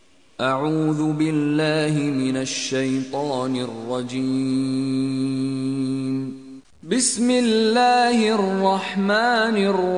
أعوذ بالله من الشيطان الرجيم بسم الله الرحمن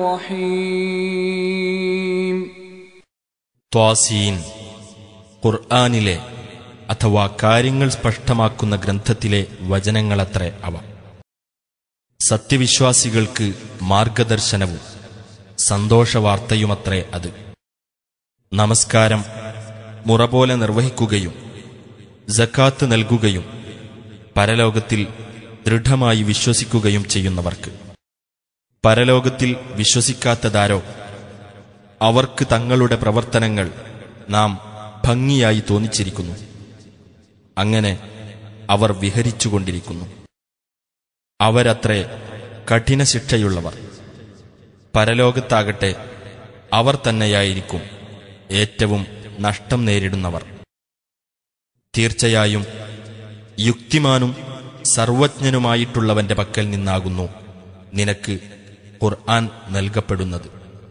الرحيم ത്വാസീൻ ഖുർആനിലെ അഥവാ കാര്യങ്ങൾ സ്പഷ്ടമാക്കുന്ന ഗ്രന്ഥത്തിലെ വചനങ്ങളത്രേ അവ. സത്യവിശ്വാസികൾക്ക് മാർഗദർശനവും സന്തോഷവാർത്തയുമത്രേ അത്. നമസ്കാരം മുറപോലെ നിർവഹിക്കുകയും സക്കാത്ത് നൽകുകയും പരലോകത്തിൽ ദൃഢമായി വിശ്വസിക്കുകയും ചെയ്യുന്നവർക്ക്. പരലോകത്തിൽ വിശ്വസിക്കാത്തതാരോ അവർക്ക് തങ്ങളുടെ പ്രവർത്തനങ്ങൾ നാം ഭംഗിയായി തോന്നിച്ചിരിക്കുന്നു. അങ്ങനെ അവർ വിഹരിച്ചുകൊണ്ടിരിക്കുന്നു. അവരത്രേ കഠിന ശിക്ഷയുള്ളവർ. പരലോകത്താകട്ടെ അവർ തന്നെയായിരിക്കും ഏറ്റവും നഷ്ടം നേരിടുന്നവർ. തീർച്ചയായും യുക്തിമാനും സർവജ്ഞനുമായിട്ടുള്ളവന്റെ പക്കൽ നിന്നാകുന്നു നിനക്ക് ഖുർആൻ നൽകപ്പെടുന്നത്.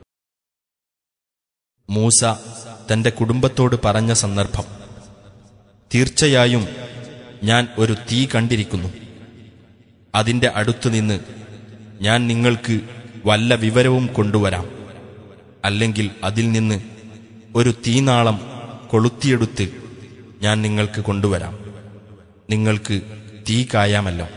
മൂസ തന്റെ കുടുംബത്തോട് പറഞ്ഞ സന്ദർഭം: തീർച്ചയായും ഞാൻ ഒരു തീ കണ്ടിരിക്കുന്നു. അതിന്റെ അടുത്തുനിന്ന് ഞാൻ നിങ്ങൾക്ക് വല്ല വിവരവും കൊണ്ടുവരാം. അല്ലെങ്കിൽ അതിൽ നിന്ന് ഒരു തീനാളം കൊളുത്തിയെടുത്ത് ഞാൻ നിങ്ങൾക്ക് കൊണ്ടുവരാം. നിങ്ങൾക്ക് തീ കായാമല്ലോ.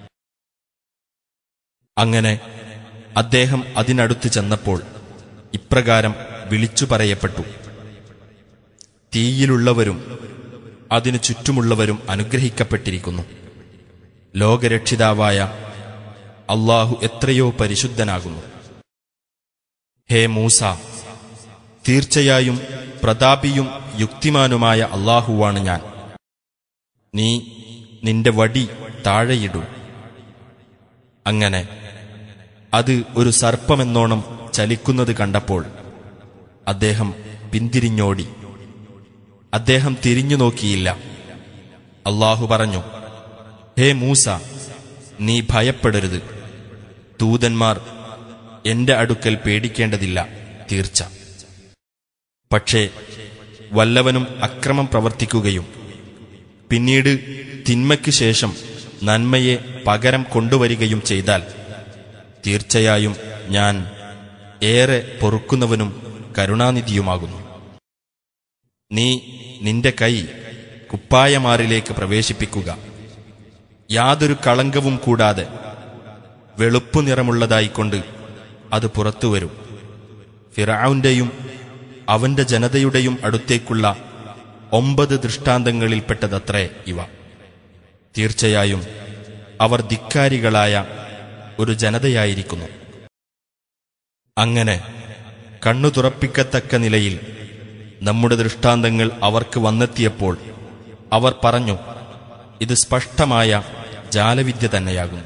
അങ്ങനെ അദ്ദേഹം അതിനടുത്ത് ചെന്നപ്പോൾ ഇപ്രകാരം വിളിച്ചു പറയപ്പെട്ടു: തീയിലുള്ളവരും അതിനു ചുറ്റുമുള്ളവരും അനുഗ്രഹിക്കപ്പെട്ടിരിക്കുന്നു. ലോകരക്ഷിതാവായ അല്ലാഹു എത്രയോ പരിശുദ്ധനാകുന്നു. ഹേ മൂസ, തീർച്ചയായും പ്രതാപിയും യുക്തിമാനുമായ അല്ലാഹുവാണ് ഞാൻ. നീ നിന്റെ വടി താഴെയിടൂ. അങ്ങനെ അത് ഒരു സർപ്പമെന്നോണം ചലിക്കുന്നത് കണ്ടപ്പോൾ അദ്ദേഹം പിന്തിരിഞ്ഞോടി. അദ്ദേഹം തിരിഞ്ഞു നോക്കിയില്ല. അല്ലാഹു പറഞ്ഞു: ഹേ മൂസ, നീ ഭയപ്പെടരുത്. ദൂതന്മാർ എന്റെ അടുക്കൽ പേടിക്കേണ്ടതില്ല തീർച്ച. പക്ഷേ വല്ലവനും അക്രമം പ്രവർത്തിക്കുകയും പിന്നീട് തിന്മയ്ക്ക് ശേഷം നന്മയെ പകരം കൊണ്ടുവരികയും ചെയ്താൽ തീർച്ചയായും ഞാൻ ഏറെ പൊറുക്കുന്നവനും കരുണാനിധിയുമാകുന്നു. നീ നിന്റെ കൈ കുപ്പായമാറിലേക്ക് പ്രവേശിപ്പിക്കുക. യാതൊരു കളങ്കവും കൂടാതെ വെളുപ്പു നിറമുള്ളതായിക്കൊണ്ട് അത് പുറത്തുവരും. ഫിർഔന്റെയും അവന്റെ ജനതയുടെയും അടുത്തേക്കുള്ള 9 ദൃഷ്ടാന്തങ്ങളിൽപ്പെട്ടതത്രേ ഇവ. തീർച്ചയായും അവർ ധിക്കാരികളായ ഒരു ജനതയായിരിക്കുന്നു. അങ്ങനെ കണ്ണു തുറപ്പിക്കത്തക്ക നിലയിൽ നമ്മുടെ ദൃഷ്ടാന്തങ്ങൾ അവർക്ക് വന്നെത്തിയപ്പോൾ അവർ പറഞ്ഞു: ഇത് സ്പഷ്ടമായ ജാലവിദ്യ തന്നെയാകുന്നു.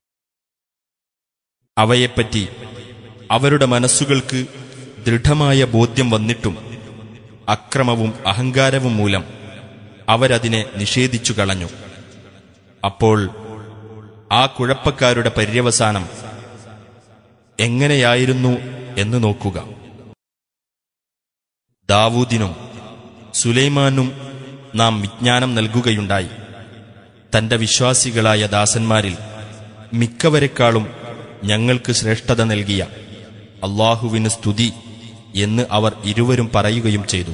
അവയെപ്പറ്റി അവരുടെ മനസ്സുകൾക്ക് ദൃഢമായ ബോധ്യം വന്നിട്ടും അക്രമവും അഹങ്കാരവും മൂലം അവരതിനെ നിഷേധിച്ചു കളഞ്ഞു. അപ്പോൾ ആ കുഴപ്പക്കാരുടെ പര്യവസാനം എങ്ങനെയായിരുന്നു എന്ന് നോക്കുക. ദാവൂദിനും സുലൈമാനും നാം വിജ്ഞാനം നൽകുകയുണ്ടായി. തന്റെ വിശ്വാസികളായ ദാസന്മാരിൽ മിക്കവരെക്കാളും ഞങ്ങൾക്ക് ശ്രേഷ്ഠത നൽകിയ അല്ലാഹുവിന് സ്തുതി എന്ന് അവർ ഇരുവരും പറയുകയും ചെയ്തു.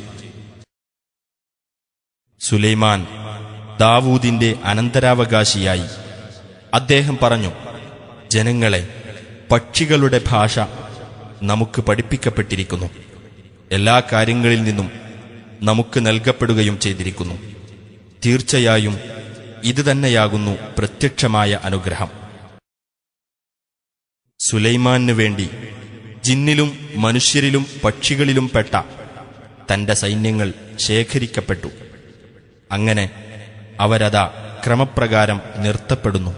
സുലൈമാൻ ദാവൂദിന്റെ അനന്തരാവകാശിയായി. അദ്ദേഹം പറഞ്ഞു: ജനങ്ങളെ, പക്ഷികളുടെ ഭാഷ നമുക്ക് പഠിപ്പിക്കപ്പെട്ടിരിക്കുന്നു. എല്ലാ കാര്യങ്ങളിൽ നിന്നും നമുക്ക് നൽകപ്പെടുകയും ചെയ്തിരിക്കുന്നു. തീർച്ചയായും ഇത് തന്നെയാകുന്നു പ്രത്യക്ഷമായ അനുഗ്രഹം. സുലൈമാനു വേണ്ടി ജിന്നിലും മനുഷ്യരിലും പക്ഷികളിലും പെട്ട തന്റെ സൈന്യങ്ങൾ ശേഖരിക്കപ്പെട്ടു. അങ്ങനെ അവരതാ ക്രമപ്രകാരം നിർത്തപ്പെടുന്നു.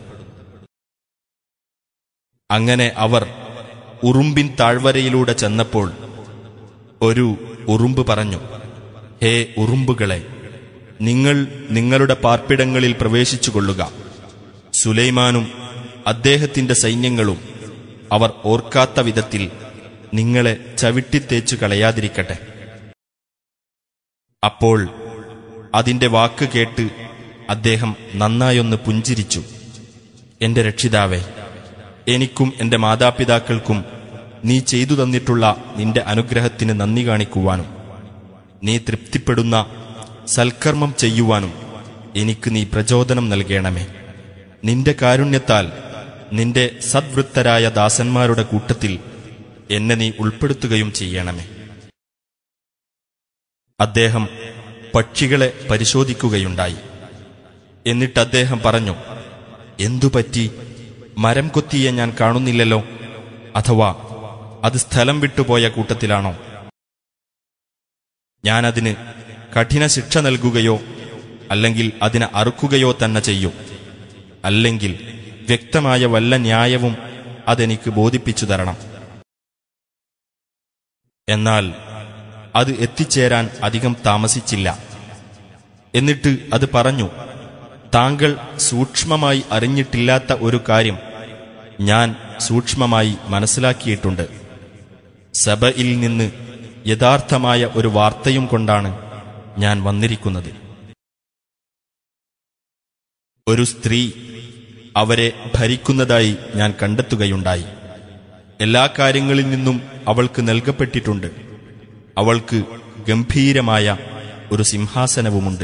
അങ്ങനെ അവർ ഉറുമ്പിൻ താഴ്വരയിലൂടെ ചെന്നപ്പോൾ ഒരു ഉറുമ്പ് പറഞ്ഞു: ഹേ ഉറുമ്പുകളെ, നിങ്ങൾ നിങ്ങളുടെ പാർപ്പിടങ്ങളിൽ പ്രവേശിച്ചുകൊള്ളുക. സുലൈമാനും അദ്ദേഹത്തിന്റെ സൈന്യങ്ങളും അവർ ഓർക്കാത്ത വിധത്തിൽ നിങ്ങളെ ചവിട്ടിത്തേച്ചു കളയാതിരിക്കട്ടെ. അപ്പോൾ അതിന്റെ വാക്ക് കേട്ട് അദ്ദേഹം നന്നായൊന്ന് പുഞ്ചിരിച്ചു. എന്റെ രക്ഷിതാവേ, എനിക്കും എന്റെ മാതാപിതാക്കൾക്കും നീ ചെയ്തു തന്നിട്ടുള്ള നിന്റെ അനുഗ്രഹത്തിന് നന്ദി കാണിക്കുവാനും നീ തൃപ്തിപ്പെടുന്ന സൽക്കർമ്മം ചെയ്യുവാനും എനിക്ക് നീ പ്രചോദനം നൽകണമേ. നിന്റെ കാരുണ്യത്താൽ നിന്റെ സദ്വൃത്തരായ ദാസന്മാരുടെ കൂട്ടത്തിൽ എന്നെ നീ ഉൾപ്പെടുത്തുകയും ചെയ്യണമേ. അദ്ദേഹം പക്ഷികളെ പരിശോധിക്കുകയുണ്ടായി. എന്നിട്ട് അദ്ദേഹം പറഞ്ഞു, എന്തുപറ്റി? മരം കൊത്തിയെ ഞാൻ കാണുന്നില്ലല്ലോ. അഥവാ അത് സ്ഥലം വിട്ടുപോയ കൂട്ടത്തിലാണോ? ഞാനതിന് കഠിന ശിക്ഷ നൽകുകയോ അല്ലെങ്കിൽ അതിനെ അറുക്കുകയോ തന്നെ ചെയ്യും. അല്ലെങ്കിൽ വ്യക്തമായ വല്ല ന്യായവും അതെനിക്ക് ബോധിപ്പിച്ചു തരണം. എന്നാൽ അത് എത്തിച്ചേരാൻ അധികം താമസിച്ചില്ല. എന്നിട്ട് അത് പറഞ്ഞു, താങ്കൾ സൂക്ഷ്മമായി അറിഞ്ഞിട്ടില്ലാത്ത ഒരു കാര്യം ഞാൻ സൂക്ഷ്മമായി മനസ്സിലാക്കിയിട്ടുണ്ട്. സബയിൽ നിന്ന് യഥാർത്ഥമായ ഒരു വാർത്തയും കൊണ്ടാണ് ഞാൻ വന്നിരിക്കുന്നത്. ഒരു സ്ത്രീ അവരെ ഭരിക്കുന്നതായി ഞാൻ കണ്ടെത്തുകയുണ്ടായി. എല്ലാ കാര്യങ്ങളിൽ നിന്നും അവൾക്ക് നൽകപ്പെട്ടിട്ടുണ്ട്. അവൾക്ക് ഗംഭീരമായ ഒരു സിംഹാസനവുമുണ്ട്.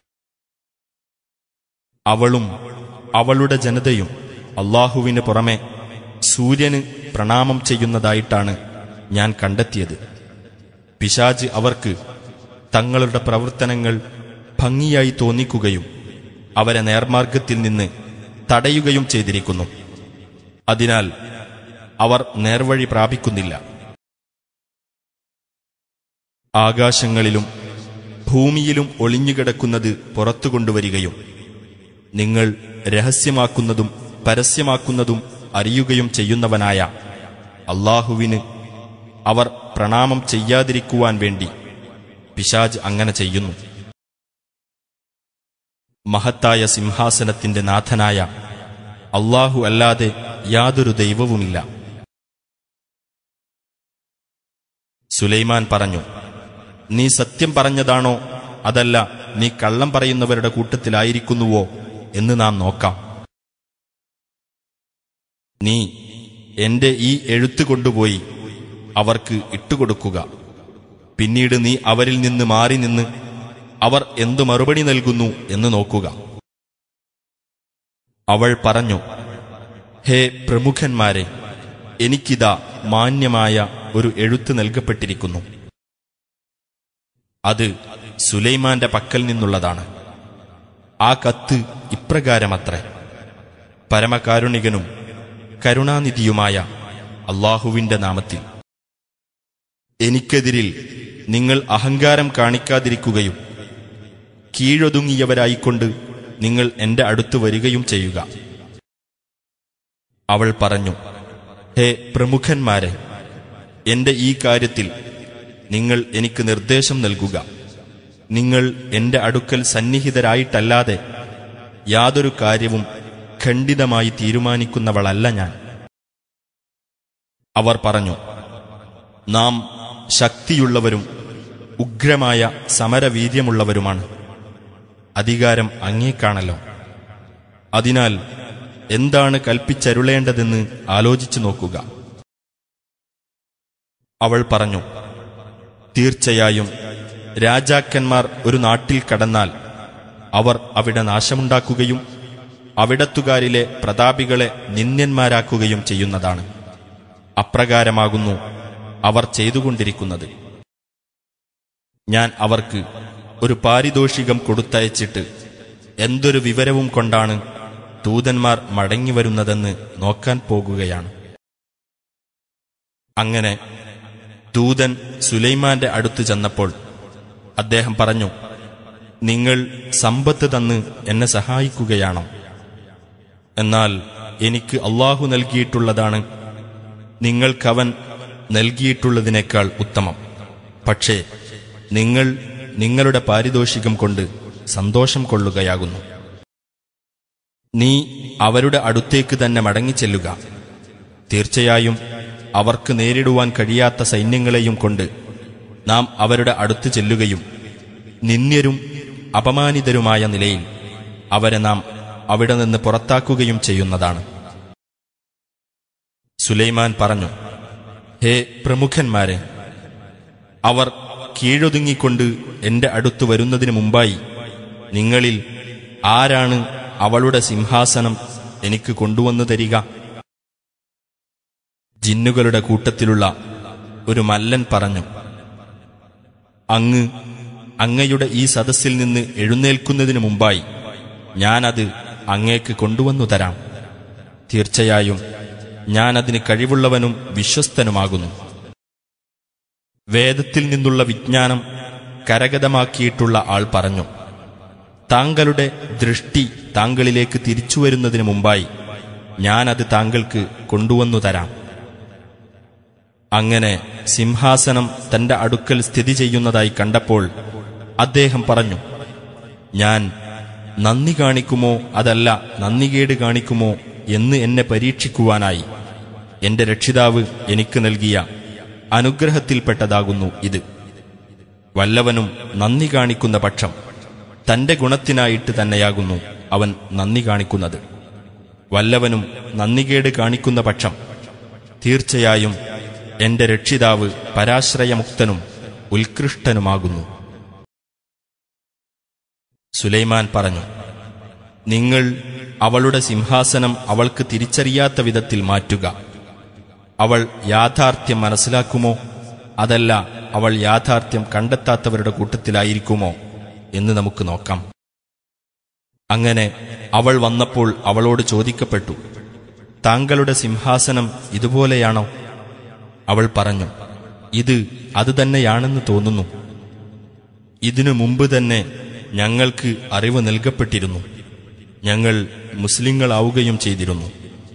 അവളും അവളുടെ ജനതയും അല്ലാഹുവിന് പുറമെ സൂര്യന് പ്രണാമം ചെയ്യുന്നതായിട്ടാണ് ഞാൻ കണ്ടെത്തിയത്. പിശാച് അവർക്ക് തങ്ങളുടെ പ്രവർത്തനങ്ങൾ ഭംഗിയായി തോന്നിക്കുകയും അവരെ നേർമാർഗത്തിൽ നിന്ന് തടയുകയും ചെയ്തിരിക്കുന്നു. അതിനാൽ അവർ നേർവഴി പ്രാപിക്കുന്നില്ല. ആകാശങ്ങളിലും ഭൂമിയിലും ഒളിഞ്ഞുകിടക്കുന്നത് പുറത്തുകൊണ്ടുവരികയും നിങ്ങൾ രഹസ്യമാക്കുന്നതും പരസ്യമാക്കുന്നതും അറിയുകയും ചെയ്യുന്നവനായ അല്ലാഹുവിന് അവർ പ്രണാമം ചെയ്യാതിരിക്കുവാൻ വേണ്ടി പിശാച് അങ്ങനെ ചെയ്യുന്നു. മഹത്തായ സിംഹാസനത്തിന്റെ നാഥനായ അല്ലാഹു അല്ലാതെ യാതൊരു ദൈവവുമില്ല. സുലൈമാൻ പറഞ്ഞു, നീ സത്യം പറഞ്ഞതാണോ അതല്ല നീ കള്ളം പറയുന്നവരുടെ കൂട്ടത്തിലായിരിക്കുന്നുവോ എന്ന് നാം നോക്കാം. നീ എന്റെ ഈ എഴുത്ത് കൊണ്ടുപോയി അവർക്ക് ഇട്ടുകൊടുക്കുക. പിന്നീട് നീ അവരിൽ നിന്ന് മാറി നിന്ന് അവർ എന്തു മറുപടി നൽകുന്നു എന്ന് നോക്കുക. അവൾ പറഞ്ഞു, ഹേ പ്രമുഖന്മാരെ, എനിക്കിതാ മാന്യമായ ഒരു എഴുത്ത് നൽകപ്പെട്ടിരിക്കുന്നു. അത് സുലൈമാന്റെ പക്കൽ നിന്നുള്ളതാണ്. ആ കത്ത് ഇപ്രകാരമത്രേ: പരമകാരുണികനും കരുണാനിധിയുമായ അല്ലാഹുവിന്റെ നാമത്തിൽ എനിക്കെതിരിൽ നിങ്ങൾ അഹങ്കാരം കാണിക്കാതിരിക്കുകയും കീഴൊതുങ്ങിയവരായിക്കൊണ്ട് നിങ്ങൾ എന്റെ അടുത്ത് വരികയും ചെയ്യുക. അവൾ പറഞ്ഞു, ഹേ പ്രമുഖന്മാരെ, എന്റെ ഈ കാര്യത്തിൽ നിങ്ങൾ എനിക്ക് നിർദ്ദേശം നൽകുക. നിങ്ങൾ എന്റെ അടുക്കൽ സന്നിഹിതരായിട്ടല്ലാതെ യാതൊരു കാര്യവും ഖണ്ഡിതമായി തീരുമാനിക്കുന്നവളല്ല ഞാൻ. അവർ പറഞ്ഞു, നാം ശക്തിയുള്ളവരും ഉഗ്രമായ സമരവീര്യമുള്ളവരുമാണ്. അധികാരം അങ്ങേക്കാണല്ലോ. അതിനാൽ എന്താണ് കൽപ്പിച്ചരുളേണ്ടതെന്ന് ആലോചിച്ചു നോക്കുക. അവൾ പറഞ്ഞു, തീർച്ചയായും രാജാക്കന്മാർ ഒരു നാട്ടിൽ കടന്നാൽ അവർ അവിടെ നാശമുണ്ടാക്കുകയും അവിടത്തുകാരിലെ പ്രതാപികളെ നിന്ദ്യന്മാരാക്കുകയും ചെയ്യുന്നതാണ്. അപ്രകാരമാകുന്നു അവർ ചെയ്തുകൊണ്ടിരിക്കുന്നത്. ഞാൻ അവർക്ക് ഒരു പാരിതോഷികം കൊടുത്തയച്ചിട്ട് എന്തൊരു വിവരവും കൊണ്ടാണ് ദൂതന്മാർ മടങ്ങിവരുന്നതെന്ന് നോക്കാൻ പോകുകയാണ്. അങ്ങനെ ദൂതൻ സുലൈമാന്റെ അടുത്ത് ചെന്നപ്പോൾ അദ്ദേഹം പറഞ്ഞു, നിങ്ങൾ സമ്പത്ത് തന്ന് എന്നെ സഹായിക്കുകയാണോ? എന്നാൽ എനിക്ക് അല്ലാഹു നൽകിയിട്ടുള്ളതാണ് നിങ്ങൾക്കവൻ നൽകിയിട്ടുള്ളതിനേക്കാൾ ഉത്തമം. പക്ഷേ നിങ്ങൾ നിങ്ങളുടെ പാരിതോഷികം കൊണ്ട് സന്തോഷം കൊള്ളുകയാകുന്നു. നീ അവരുടെ അടുത്തേക്ക് തന്നെ മടങ്ങിച്ചെല്ലുക. തീർച്ചയായും അവർക്ക് നേരിടുവാൻ കഴിയാത്ത സൈന്യങ്ങളെയും കൊണ്ട് നാം അവരുടെ അടുത്ത് ചെല്ലുകയും നിന്ദ്യരും അപമാനിതരുമായ നിലയിൽ അവരെ നാം അവിടെ നിന്ന് പുറത്താക്കുകയും ചെയ്യുന്നതാണ്. സുലൈമാൻ പറഞ്ഞു, ഹേ പ്രമുഖന്മാരെ, അവർ കീഴൊതുങ്ങിക്കൊണ്ട് എന്റെ അടുത്തു വരുന്നതിനു മുമ്പായി നിങ്ങളിൽ ആരാണ് അവളുടെ സിംഹാസനം എനിക്ക് കൊണ്ടുവന്നു തരിക? ജിന്നുകളുടെ കൂട്ടത്തിലുള്ള ഒരു മല്ലൻ പറഞ്ഞു, അങ്ങയുടെ ഈ സദസ്സിൽ നിന്ന് എഴുന്നേൽക്കുന്നതിനു മുമ്പായി ഞാനത് അങ്ങേക്ക് കൊണ്ടുവന്നു തരാം. തീർച്ചയായും ഞാനതിന് കഴിവുള്ളവനും വിശ്വസ്തനുമാകുന്നു. വേദത്തിൽ നിന്നുള്ള വിജ്ഞാനം കരഗതമാക്കിയിട്ടുള്ള ആൾ പറഞ്ഞു, താങ്കളുടെ ദൃഷ്ടി താങ്കളിലേക്ക് തിരിച്ചുവരുന്നതിന് മുമ്പായി ഞാനത് താങ്കൾക്ക് കൊണ്ടുവന്നു തരാം. അങ്ങനെ സിംഹാസനം തന്റെ അടുക്കൽ സ്ഥിതി ചെയ്യുന്നതായി കണ്ടപ്പോൾ അദ്ദേഹം പറഞ്ഞു, ഞാൻ നന്ദി കാണിക്കുമോ അതല്ല നന്ദികേട് കാണിക്കുമോ എന്ന് എന്നെ പരീക്ഷിക്കുവാനായി എന്റെ രക്ഷിതാവ് എനിക്ക് നൽകിയ അനുഗ്രഹത്തിൽപ്പെട്ടതാകുന്നു ഇത്. വല്ലവനും നന്ദി കാണിക്കുന്ന പക്ഷം തന്റെ ഗുണത്തിനായിട്ട് തന്നെയാകുന്നു അവൻ നന്ദി കാണിക്കുന്നത്. വല്ലവനും നന്ദികേട് കാണിക്കുന്ന പക്ഷം തീർച്ചയായും എന്റെ രക്ഷിതാവ് പരാശ്രയമുക്തനും ഉത്കൃഷ്ടനുമാകുന്നു. സുലൈമാൻ പറഞ്ഞു, നിങ്ങൾ അവളുടെ സിംഹാസനം അവൾക്ക് തിരിച്ചറിയാത്ത വിധത്തിൽ മാറ്റുക. അവൾ യാഥാർത്ഥ്യം മനസ്സിലാക്കുമോ അതല്ല അവൾ യാഥാർത്ഥ്യം കണ്ടെത്താത്തവരുടെ കൂട്ടത്തിലായിരിക്കുമോ എന്ന് നമുക്ക് നോക്കാം. അങ്ങനെ അവൾ വന്നപ്പോൾ അവളോട് ചോദിക്കപ്പെട്ടു, താങ്കളുടെ സിംഹാസനം ഇതുപോലെയാണോ? അവൾ പറഞ്ഞു, ഇത് അതുതന്നെയാണെന്ന് തോന്നുന്നു. ഇതിനു മുമ്പ് തന്നെ ഞങ്ങൾക്ക് അറിവ് നൽകപ്പെട്ടിരുന്നു. ഞങ്ങൾ മുസ്ലിങ്ങളാവുകയും ചെയ്തിരുന്നു.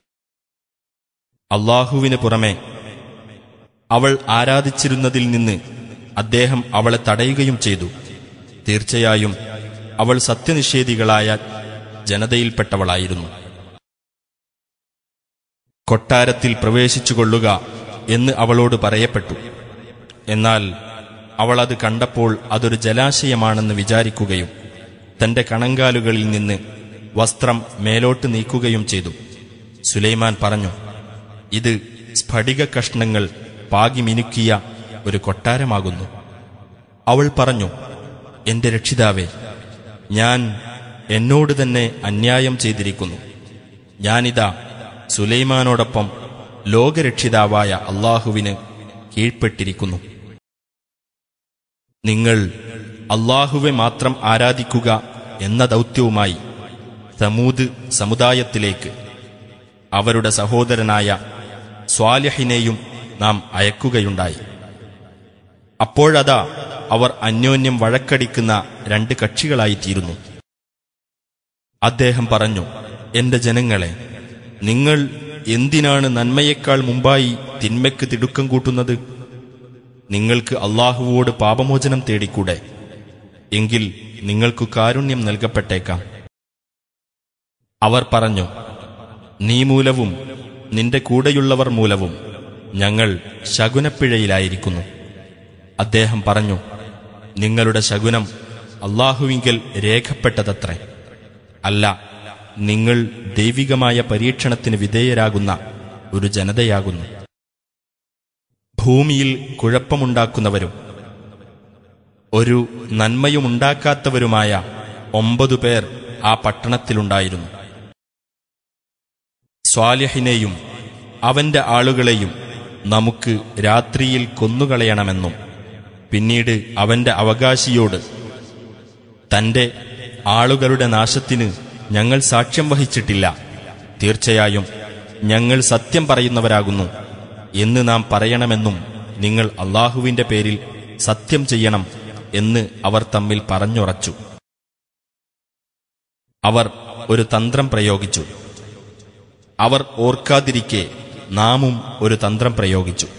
അല്ലാഹുവിന് പുറമെ അവൾ ആരാധിച്ചിരുന്നതിൽ നിന്ന് അദ്ദേഹം അവളെ തടയുകയും ചെയ്തു. തീർച്ചയായും അവൾ സത്യനിഷേധികളായ ജനതയിൽപ്പെട്ടവളായിരുന്നു. കൊട്ടാരത്തിൽ പ്രവേശിച്ചുകൊള്ളുക എന്ന് അവളോട് പറയപ്പെട്ടു. എന്നാൽ അവൾ അത് കണ്ടപ്പോൾ അതൊരു ജലാശയമാണെന്ന് വിചാരിക്കുകയും തന്റെ കണങ്കാലുകളിൽ നിന്ന് വസ്ത്രം മേലോട്ട് നീക്കുകയും ചെയ്തു. സുലൈമാൻ പറഞ്ഞു, ഇത് സ്ഫടിക കഷ്ണങ്ങൾ പാകി മിനുക്കിയ ഒരു കൊട്ടാരമാകുന്നു. അവൾ പറഞ്ഞു, എന്റെ രക്ഷിതാവേ, ഞാൻ എന്നോട് തന്നെ അന്യായം ചെയ്തിരിക്കുന്നു. ഞാനിതാ സുലൈമാനോടൊപ്പം ലോകരക്ഷിതാവായ അല്ലാഹുവിന് കീഴ്പ്പെട്ടിരിക്കുന്നു. നിങ്ങൾ അല്ലാഹുവെ മാത്രം ആരാധിക്കുക എന്ന ദൗത്യവുമായി സമൂദ് സമുദായത്തിലേക്ക് അവരുടെ സഹോദരനായ സ്വാലിഹിനെയും നാം അയക്കുകയുണ്ടായി. അപ്പോഴതാ അവർ അന്യോന്യം വഴക്കടിക്കുന്ന രണ്ട് കക്ഷികളായിത്തീരുന്നു. അദ്ദേഹം പറഞ്ഞു, എന്റെ ജനങ്ങളെ, നിങ്ങൾ എന്തിനാണ് നന്മയേക്കാൾ മുമ്പായി തിന്മയ്ക്ക് തിടുക്കം കൂട്ടുന്നത്? നിങ്ങൾക്ക് അല്ലാഹുവോട് പാപമോചനം തേടിക്കൂടെ? എങ്കിൽ നിങ്ങൾക്കു കാരുണ്യം നൽകപ്പെട്ടേക്കാം. അവർ പറഞ്ഞു, നീ മൂലവും നിന്റെ കൂടെയുള്ളവർ മൂലവും ഞങ്ങൾ ശകുനപ്പിഴയിലായിരിക്കുന്നു. അദ്ദേഹം പറഞ്ഞു, നിങ്ങളുടെ ശകുനം അല്ലാഹുവിങ്കൽ രേഖപ്പെട്ടതത്രേ. അല്ല, നിങ്ങൾ ദൈവികമായ പരീക്ഷണത്തിന് വിധേയരാകുന്ന ഒരു ജനതയാകുന്നു. ഭൂമിയിൽ കുഴപ്പമുണ്ടാക്കുന്നവരും ഒരു നന്മയുമുണ്ടാക്കാത്തവരുമായ 9 പേർ ആ പട്ടണത്തിലുണ്ടായിരുന്നു. സ്വാലിഹിനെയും അവന്റെ ആളുകളെയും നമുക്ക് രാത്രിയിൽ കൊന്നുകളയണമെന്നും പിന്നീട് അവന്റെ അവകാശിയോട് തന്റെ ആളുകളുടെ നാശത്തിന് ഞങ്ങൾ സാക്ഷ്യം വഹിച്ചിട്ടില്ല, തീർച്ചയായും ഞങ്ങൾ സത്യം പറയുന്നവരാകുന്നു എന്ന് നാം പറയണമെന്നും നിങ്ങൾ അല്ലാഹുവിന്റെ പേരിൽ സത്യം ചെയ്യണം എന്ന് അവർ തമ്മിൽ പറഞ്ഞുറച്ചു. അവർ ഒരു തന്ത്രം പ്രയോഗിച്ചു. അവർ ഓർക്കാതിരിക്കെ നാമും ഒരു തന്ത്രം പ്രയോഗിച്ചു.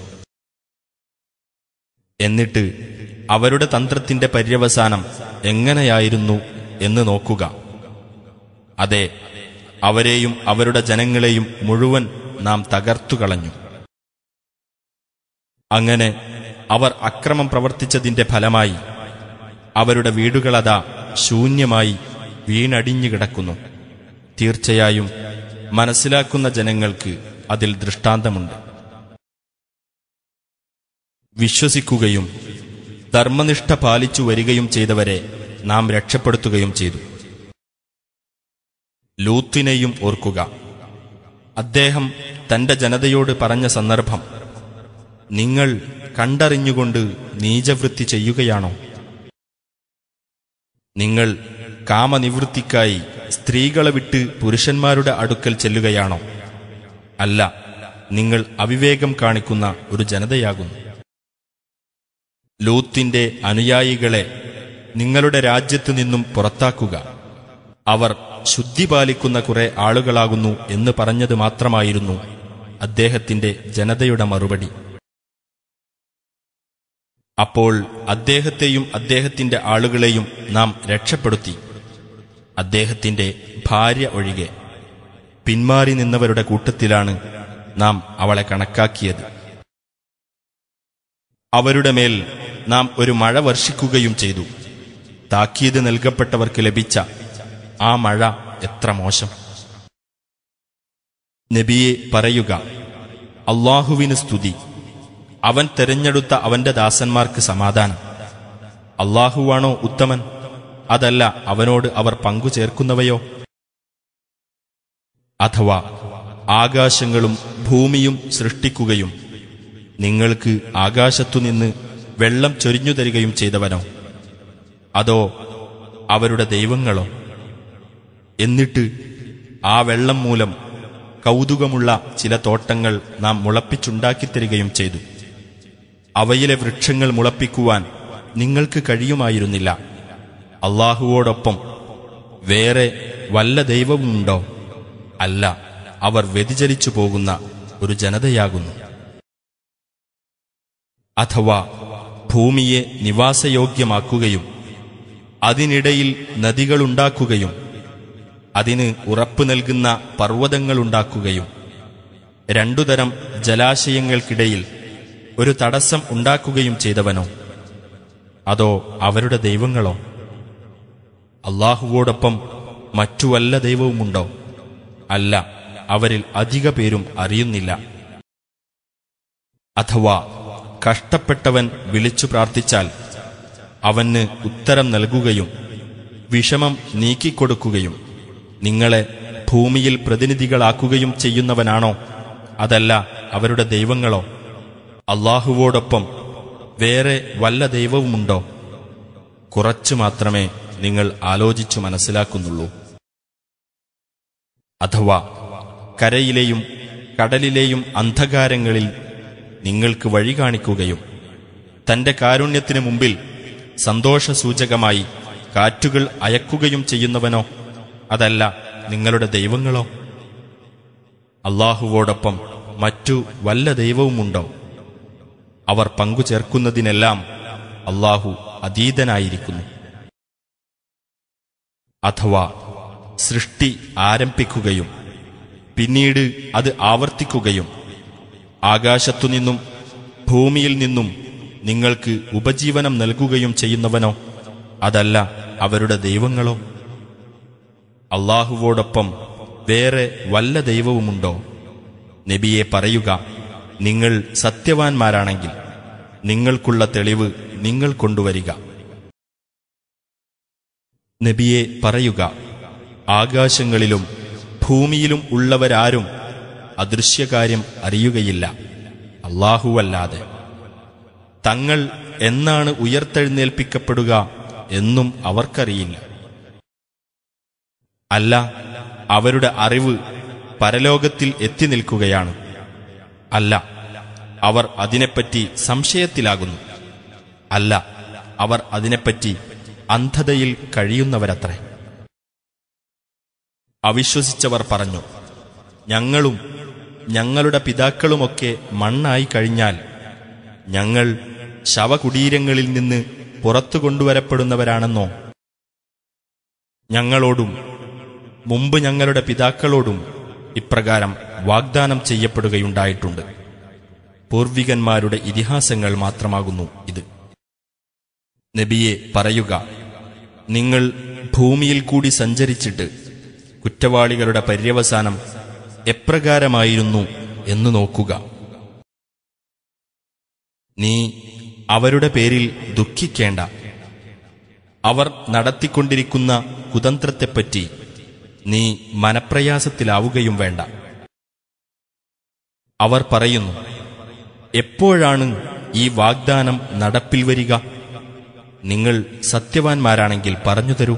എന്നിട്ട് അവരുടെ തന്ത്രത്തിന്റെ പര്യവസാനം എങ്ങനെയായിരുന്നു എന്ന് നോക്കുക. അതെ, അവരെയും അവരുടെ ജനങ്ങളെയും മുഴുവൻ നാം തകർത്തുകളഞ്ഞു. അങ്ങനെ അവർ അക്രമം പ്രവർത്തിച്ചതിന്റെ ഫലമായി അവരുടെ വീടുകളതാ ശൂന്യമായി വീണടിഞ്ഞു കിടക്കുന്നു. തീർച്ചയായും മനസ്സിലാക്കുന്ന ജനങ്ങൾക്ക് അതിൽ ദൃഷ്ടാന്തമുണ്ട്. വിശ്വസിക്കുകയും ധർമ്മനിഷ്ഠ പാലിച്ചു വരികയും ചെയ്തവരെ നാം രക്ഷപ്പെടുത്തുകയും ചെയ്തു. ലൂത്തിനെയും ഓർക്കുക. അദ്ദേഹം തന്റെ ജനതയോട് പറഞ്ഞ സന്ദർഭം, നിങ്ങൾ കണ്ടറിഞ്ഞുകൊണ്ട് നീചവൃത്തി ചെയ്യുകയാണോ? നിങ്ങൾ കാമനിവൃത്തിക്കായി സ്ത്രീകളെ വിട്ട് പുരുഷന്മാരുടെ അടുക്കൽ ചെല്ലുകയാണോ? അല്ല, നിങ്ങൾ അവിവേകം കാണിക്കുന്ന ഒരു ജനതയാകുന്നു. ലൂത്തിന്റെ അനുയായികളെ നിങ്ങളുടെ രാജ്യത്തു നിന്നും പുറത്താക്കുക. അവർ ശുദ്ധി പാലിക്കുന്ന കുറെ ആളുകളാകുന്നു എന്ന് പറഞ്ഞത് മാത്രമായിരുന്നു അദ്ദേഹത്തിന്റെ ജനതയുടെ മറുപടി. അപ്പോൾ അദ്ദേഹത്തെയും അദ്ദേഹത്തിന്റെ ആളുകളെയും നാം രക്ഷപ്പെടുത്തി, അദ്ദേഹത്തിന്റെ ഭാര്യ ഒഴികെ. പിന്മാറി നിന്നവരുടെ കൂട്ടത്തിലാണ് നാം അവളെ കണക്കാക്കിയത്. അവരുടെ മേൽ നാം ഒരു മഴ വർഷിക്കുകയും ചെയ്തു. താക്കീത് നൽകപ്പെട്ടവർക്ക് ലഭിച്ച ആ മഴ എത്ര മോശം! നബിയെ പറയുക, അല്ലാഹുവിന് സ്തുതി, അവൻ തെരഞ്ഞെടുത്ത അവന്റെ ദാസന്മാർക്ക് സമാധാനം. അല്ലാഹുവാണോ ഉത്തമൻ? അതല്ല അവനോട് അവർ പങ്കുചേർക്കുന്നവയോ? അഥവാ ആകാശങ്ങളും ഭൂമിയും സൃഷ്ടിക്കുകയും നിങ്ങൾക്ക് ആകാശത്തുനിന്ന് വെള്ളം ചൊരിഞ്ഞു തരികയും ചെയ്തവനോ? അതോ അവരുടെ ദൈവങ്ങളോ? എന്നിട്ട് ആ വെള്ളം മൂലം കൗതുകമുള്ള ചില തോട്ടങ്ങൾ നാം മുളപ്പിച്ചുണ്ടാക്കിത്തരികയും ചെയ്തു. അവയിലെ വൃക്ഷങ്ങൾ മുളപ്പിക്കുവാൻ നിങ്ങൾക്ക് കഴിയുമായിരുന്നില്ല. അല്ലാഹുവോടൊപ്പം വേറെ വല്ല ദൈവവുമുണ്ടോ? അല്ല, അവർ വ്യതിചലിച്ചു പോകുന്ന ഒരു ജനതയാകുന്നു. അഥവാ ഭൂമിയെ നിവാസയോഗ്യമാക്കുകയും അതിനിടയിൽ നദികളുണ്ടാക്കുകയും അതിന് ഉറപ്പു നൽകുന്ന പർവ്വതങ്ങളുണ്ടാക്കുകയും രണ്ടുതരം ജലാശയങ്ങൾക്കിടയിൽ ഒരു തടസ്സം ഉണ്ടാക്കുകയും ചെയ്തവനോ? അതോ അവരുടെ ദൈവങ്ങളോ? അല്ലാഹുവോടൊപ്പം മറ്റു വല്ല ദൈവവുമുണ്ടോ? അല്ല, അവരിൽ അധിക പേരും അറിയുന്നില്ല. അഥവാ കഷ്ടപ്പെട്ടവൻ വിളിച്ചു പ്രാർത്ഥിച്ചാൽ അവന് ഉത്തരം നൽകുകയും വിഷമം നീക്കിക്കൊടുക്കുകയും നിങ്ങളെ ഭൂമിയിൽ പ്രതിനിധികളാക്കുകയും ചെയ്യുന്നവനാണോ? അതല്ല അവരുടെ ദൈവങ്ങളോ? അല്ലാഹുവോടൊപ്പം വേറെ വല്ല ദൈവവുമുണ്ടോ? കുറച്ചു മാത്രമേ നിങ്ങൾ ആലോചിച്ചു മനസ്സിലാക്കുന്നുള്ളൂ. അഥവാ കരയിലെയും കടലിലെയും അന്ധകാരങ്ങളിൽ നിങ്ങൾക്ക് വഴി കാണിക്കുകയും തന്റെ കാരുണ്യത്തിനു മുമ്പിൽ സന്തോഷസൂചകമായി കാറ്റുകൾ അയക്കുകയും ചെയ്യുന്നവനോ? അതല്ല നിങ്ങളുടെ ദൈവങ്ങളോ? അല്ലാഹുവോടൊപ്പം മറ്റു വല്ല ദൈവവുമുണ്ടോ? അവർ പങ്കുചേർക്കുന്നതിനെല്ലാം അല്ലാഹു അതീതനായിരിക്കുന്നു. അഥവാ സൃഷ്ടി ആരംഭിക്കുകയും പിന്നീട് അത് ആവർത്തിക്കുകയും ആകാശത്തുനിന്നും ഭൂമിയിൽ നിന്നും നിങ്ങൾക്ക് ഉപജീവനം നൽകുകയും ചെയ്യുന്നവനോ? അതല്ല അവരുടെ ദൈവങ്ങളോ? അല്ലാഹുവോടൊപ്പം വേറെ വല്ല ദൈവവുമുണ്ടോ? നബിയെ പറയുക, നിങ്ങൾ സത്യവാൻമാരാണെങ്കിൽ നിങ്ങൾക്കുള്ള തെളിവ് നിങ്ങൾ കൊണ്ടുവരിക. നബിയെ പറയുക, ആകാശങ്ങളിലും ഭൂമിയിലും ഉള്ളവരാരും അദൃശ്യകാര്യം അറിയുകയില്ല അല്ലാഹുവല്ലാതെ. തങ്ങൾ എന്നാണ് ഉയർത്തെഴുന്നേൽപ്പിക്കപ്പെടുക എന്നും അവർക്കറിയില്ല. അല്ല, അവരുടെ അറിവ് പരലോകത്തിൽ എത്തി നിൽക്കുകയാണ്. അല്ല, അവർ അതിനെപ്പറ്റി സംശയത്തിലാകുന്നു. അല്ല, അവർ അതിനെപ്പറ്റി അന്ധതയിൽ കഴിയുന്നവരത്രേ. അവിശ്വസിച്ചവർ പറഞ്ഞു, ഞങ്ങളും ഞങ്ങളുടെ പിതാക്കളുമൊക്കെ മണ്ണായി കഴിഞ്ഞാൽ ഞങ്ങൾ ശവകുടീരങ്ങളിൽ നിന്ന് പുറത്തു കൊണ്ടുവരപ്പെടുന്നവരാണെന്നോ? ഞങ്ങളോടും മുമ്പ് ഞങ്ങളുടെ പിതാക്കളോടും ഇപ്രകാരം വാഗ്ദാനം ചെയ്യപ്പെടുകയുണ്ടായിട്ടുണ്ട്. പൂർവികന്മാരുടെ ഇതിഹാസങ്ങൾ മാത്രമാകുന്നു ഇത്. നബിയെ പറയുക, നിങ്ങൾ ഭൂമിയിൽ കൂടി സഞ്ചരിച്ചിട്ട് കുറ്റവാളികളുടെ പര്യവസാനം എപ്രകാരമായിരുന്നു എന്ന് നോക്കുക. നീ അവരുടെ പേരിൽ ദുഃഖിക്കേണ്ട. അവർ നടത്തിക്കൊണ്ടിരിക്കുന്ന കുതന്ത്രത്തെപ്പറ്റി നീ മനപ്രയാസത്തിലാവുകയും വേണ്ട. അവർ പറയുന്നു, എപ്പോഴാണ് ഈ വാഗ്ദാനം നടപ്പിൽ വരിക? നിങ്ങൾ സത്യവാൻമാരാണെങ്കിൽ പറഞ്ഞു തരൂ.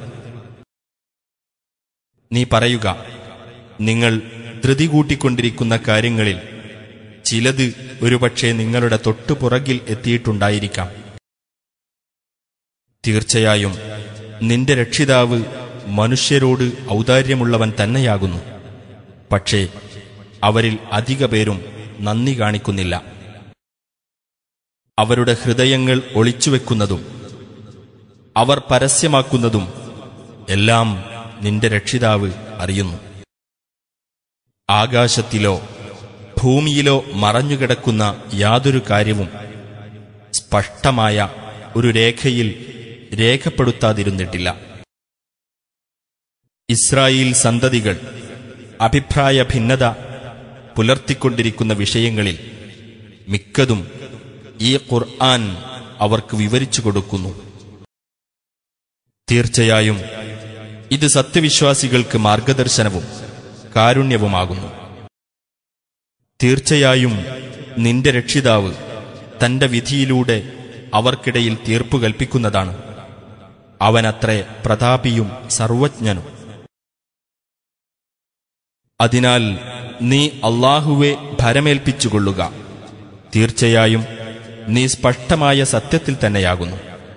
നീ പറയുക, നിങ്ങൾ ധൃതി കൂട്ടിക്കൊണ്ടിരിക്കുന്ന കാര്യങ്ങളിൽ ചിലത് ഒരുപക്ഷെ നിങ്ങളുടെ തൊട്ടുപുറകിൽ എത്തിയിട്ടുണ്ടായിരിക്കാം. തീർച്ചയായും നിന്റെ രക്ഷിതാവ് മനുഷ്യരോട് ഔദാര്യമുള്ളവൻ തന്നെയാകുന്നു. പക്ഷേ അവരിൽ അധിക പേരും നന്ദി കാണിക്കുന്നില്ല. അവരുടെ ഹൃദയങ്ങൾ ഒളിച്ചുവെക്കുന്നതും അവർ പരസ്യമാക്കുന്നതും എല്ലാം നിന്റെ രക്ഷിതാവ് അറിയുന്നു. ആകാശത്തിലോ ഭൂമിയിലോ മറഞ്ഞുകിടക്കുന്ന യാതൊരു കാര്യവും സ്പഷ്ടമായ ഒരു രേഖയിൽ രേഖപ്പെടുത്താതിരുന്നിട്ടില്ല. ഇസ്രായേൽ സന്തതികൾ അഭിപ്രായ ഭിന്നത പുലർത്തിക്കൊണ്ടിരിക്കുന്ന വിഷയങ്ങളിൽ മിക്കതും ഈ ഖുർആൻ അവർക്ക് വിവരിച്ചു കൊടുക്കുന്നു. തീർച്ചയായും ഇത് സത്യവിശ്വാസികൾക്ക് മാർഗദർശനവും കാരുണ്യവുമാകുന്നു. തീർച്ചയായും നിന്റെ രക്ഷിതാവ് തന്റെ വിധിയിലൂടെ അവർക്കിടയിൽ തീർപ്പു കൽപ്പിക്കുന്നതാണ്. അവനത്രേ പ്രതാപിയും സർവജ്ഞനും. അതിനാൽ നീ അല്ലാഹുവെ ഭരമേൽപ്പിച്ചുകൊള്ളുക. തീർച്ചയായും നീ സ്പഷ്ടമായ സത്യത്തിൽ തന്നെയാകുന്നു.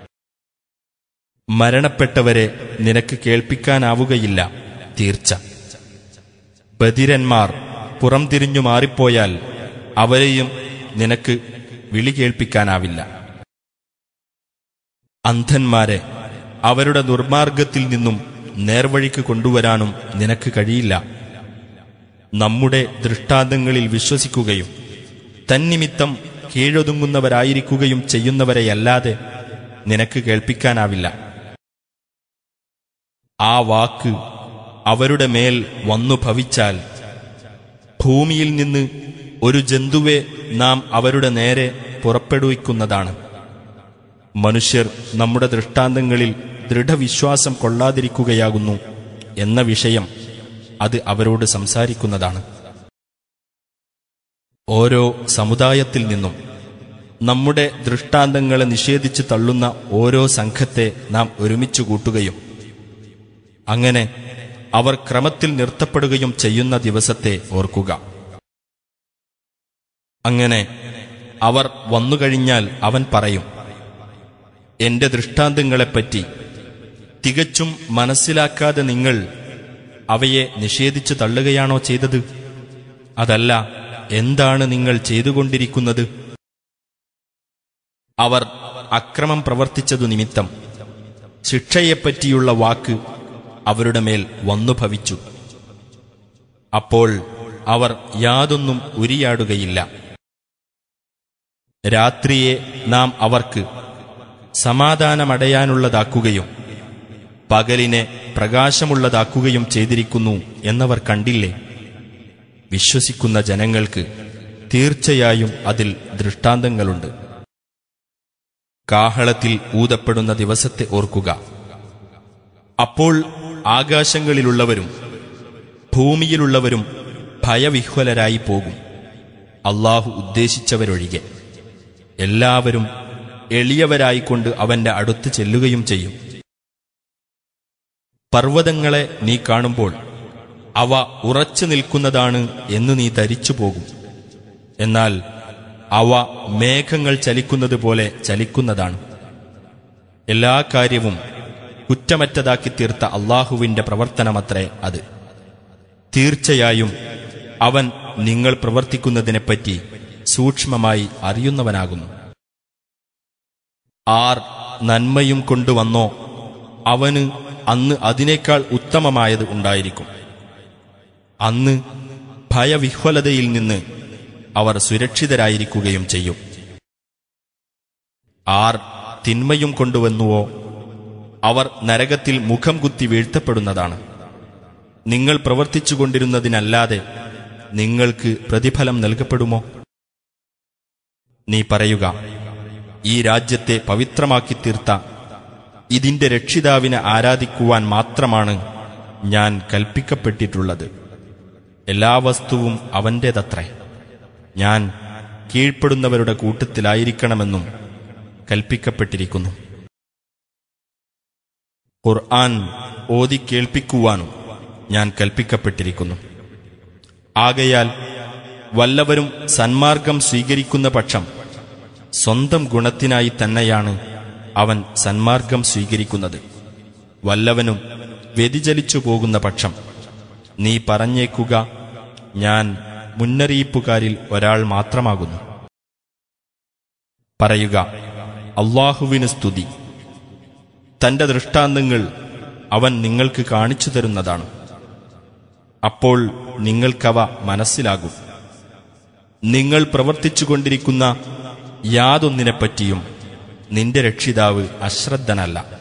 മരണപ്പെട്ടവരെ നിനക്ക് കേൾപ്പിക്കാനാവുകയില്ല. തീർച്ച ബധിരന്മാർ പുറംതിരിഞ്ഞു മാറിപ്പോയാൽ അവരെയും നിനക്ക് വിളി കേൾപ്പിക്കാനാവില്ല. അന്ധന്മാരെ അവരുടെ ദുർമാർഗത്തിൽ നിന്നും നേർവഴിക്ക് കൊണ്ടുവരാനും നിനക്ക് കഴിയില്ല. നമ്മുടെ ദൃഷ്ടാന്തങ്ങളിൽ വിശ്വസിക്കുകയും തന്നിമിത്തം കീഴൊതുങ്ങുന്നവരായിരിക്കുകയും ചെയ്യുന്നവരെയല്ലാതെ നിനക്ക് കേൾപ്പിക്കാനാവില്ല. ആ വാക്ക് അവരുടെ മേൽ വന്നു ഭവിച്ചാൽ ഭൂമിയിൽ നിന്ന് ഒരു ജന്തുവെ നാം അവരുടെ നേരെ പുറപ്പെടുവിക്കുന്നതാണ്. മനുഷ്യർ നമ്മുടെ ദൃഷ്ടാന്തങ്ങളിൽ ദൃഢവിശ്വാസം കൊള്ളാതിരിക്കുകയാകുന്നു എന്ന വിഷയം അത് അവരോട് സംസാരിക്കുന്നതാണ്. ഓരോ സമുദായത്തിൽ നിന്നും നമ്മുടെ ദൃഷ്ടാന്തങ്ങളെ നിഷേധിച്ച് തള്ളുന്ന ഓരോ സംഘത്തെ നാം ഒരുമിച്ചു കൂട്ടുകയും അങ്ങനെ അവർ ക്രമത്തിൽ നിർത്തപ്പെടുകയും ചെയ്യുന്ന ദിവസത്തെ ഓർക്കുക. അങ്ങനെ അവർ വന്നുകഴിഞ്ഞാൽ അവൻ പറയും, എന്റെ ദൃഷ്ടാന്തങ്ങളെപ്പറ്റി തികച്ചും മനസ്സിലാക്കാതെ നിങ്ങൾ അവയെ നിഷേധിച്ചു തള്ളുകയാണോ ചെയ്തത്? അതല്ല, എന്താണ് നിങ്ങൾ ചെയ്തുകൊണ്ടിരിക്കുന്നത്? അവർ അക്രമം പ്രവർത്തിച്ചതു നിമിത്തം ശിക്ഷയെപ്പറ്റിയുള്ള വാക്ക് അവരുടെ മേൽ വന്നു ഭവിച്ചു. അപ്പോൾ അവർ യാതൊന്നും ഉരിയാടുകയില്ല. രാത്രിയെ നാം അവർക്ക് സമാധാനമടയാനുള്ളതാക്കുകയും പകലിനെ പ്രകാശമുള്ളതാക്കുകയും ചെയ്തിരിക്കുന്നു എന്നവർ കണ്ടില്ലേ? വിശ്വസിക്കുന്ന ജനങ്ങൾക്ക് തീർച്ചയായും അതിൽ ദൃഷ്ടാന്തങ്ങളുണ്ട്. കാഹളത്തിൽ ഊതപ്പെടുന്ന ദിവസത്തെ ഓർക്കുക. അപ്പോൾ ആകാശങ്ങളിലുള്ളവരും ഭൂമിയിലുള്ളവരും ഭയവിഹ്വലരായി പോകും, അല്ലാഹു ഉദ്ദേശിച്ചവരൊഴികെ. എല്ലാവരും എളിയവരായിക്കൊണ്ട് അവന്റെ അടുത്ത് ചെല്ലുകയും ചെയ്യും. പർവ്വതങ്ങളെ നീ കാണുമ്പോൾ അവ ഉറച്ചു നിൽക്കുന്നതാണ് എന്ന് നീ ധരിച്ചു പോകും. എന്നാൽ അവ മേഘങ്ങൾ ചലിക്കുന്നത് പോലെ ചലിക്കുന്നതാണ്. എല്ലാ കാര്യവും കുറ്റമറ്റതാക്കി തീർത്ത അല്ലാഹുവിന്റെ പ്രവർത്തനമത്രേ അത്. തീർച്ചയായും അവൻ നിങ്ങൾ പ്രവർത്തിക്കുന്നതിനെപ്പറ്റി സൂക്ഷ്മമായി അറിയുന്നവനാകുന്നു. ആർ നന്മയും കൊണ്ടുവന്നോ അവന് അന്ന് അതിനേക്കാൾ ഉത്തമമായത് ഉണ്ടായിരിക്കും. അന്ന് ഭയവിഹ്വലതയിൽ നിന്ന് അവർ സുരക്ഷിതരായിരിക്കുകയും ചെയ്യും. ആർ തിന്മയും കൊണ്ടുവന്നുവോ അവർ നരകത്തിൽ മുഖം കുത്തി വീഴ്ത്തപ്പെടുന്നതാണ്. നിങ്ങൾ പ്രവർത്തിച്ചുകൊണ്ടിരുന്നതിനല്ലാതെ നിങ്ങൾക്ക് പ്രതിഫലം നൽകപ്പെടുമോ? നീ പറയുക, ഈ രാജ്യത്തെ പവിത്രമാക്കി തീർത്ത ഇതിന്റെ രക്ഷിതാവിനെ ആരാധിക്കുവാൻ മാത്രമാണ് ഞാൻ കൽപ്പിക്കപ്പെട്ടിട്ടുള്ളത്. എല്ലാ വസ്തുവും അവന്റേതത്രേ. ഞാൻ കീഴ്പ്പെടുന്നവരുടെ കൂട്ടത്തിലായിരിക്കണമെന്നും കൽപ്പിക്കപ്പെട്ടിരിക്കുന്നു. ഖുർആൻ ഓതി കേൾപ്പിക്കുവാനും ഞാൻ കൽപ്പിക്കപ്പെട്ടിരിക്കുന്നു. ആകയാൽ വല്ലവരും സന്മാർഗം സ്വീകരിക്കുന്ന പക്ഷം സ്വന്തം ഗുണത്തിനായി തന്നെയാണ് അവൻ സന്മാർഗം സ്വീകരിക്കുന്നത്. വല്ലവനും വ്യതിചലിച്ചു പോകുന്ന പക്ഷം നീ പറഞ്ഞേക്കുക, ഞാൻ മുന്നറിയിപ്പുകാരിൽ ഒരാൾ മാത്രമാകുന്നു. പറയുക, അല്ലാഹുവിന് സ്തുതി. തന്റെ ദൃഷ്ടാന്തങ്ങൾ അവൻ നിങ്ങൾക്ക് കാണിച്ചു തരുന്നതാണ്. അപ്പോൾ നിങ്ങൾക്കവ മനസ്സിലാകും. നിങ്ങൾ പ്രവർത്തിച്ചുകൊണ്ടിരിക്കുന്ന യാതൊന്നിനെപ്പറ്റിയും നിന്റെ രക്ഷിതാവ് അശ്രദ്ധനല്ല.